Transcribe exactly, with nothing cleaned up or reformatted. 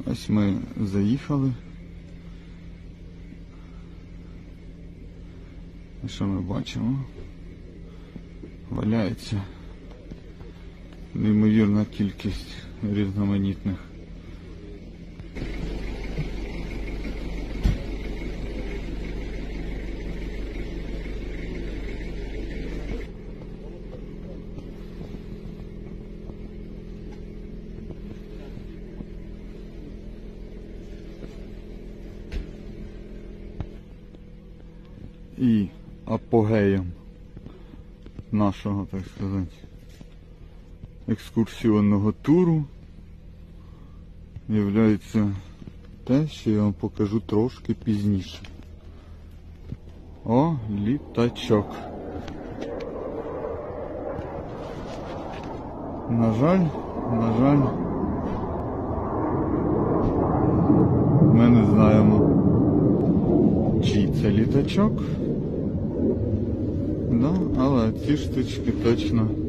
Ось ми заїхали. І що ми бачимо? Валяється неймовірна кількість різноманітних і апогеєм нашого, так сказати, екскурсіонного туру являється те, що я вам покажу трошки пізніше. О, літачок. На жаль, на жаль, ми не знаємо, чий це літачок. Да, але ці штучки точно